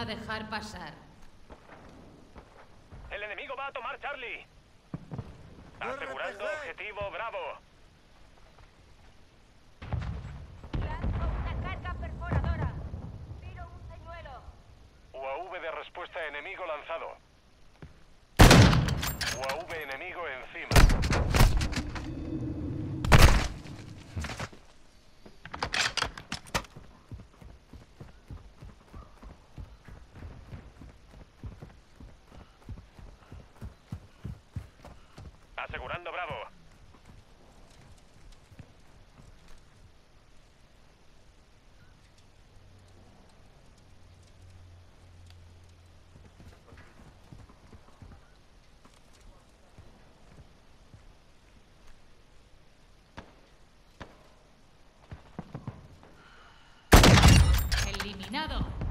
dejar pasar. El enemigo va a tomar Charlie. Asegurando objetivo Bravo. Lanzo una carga perforadora. Tiro un señuelo. UAV de respuesta enemigo lanzado. UAV enemigo encima. Asegurando Bravo. Eliminado.